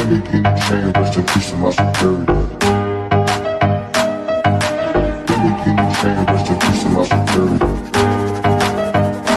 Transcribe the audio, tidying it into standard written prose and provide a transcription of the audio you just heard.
Baby, get the chain, rest in peace to my security.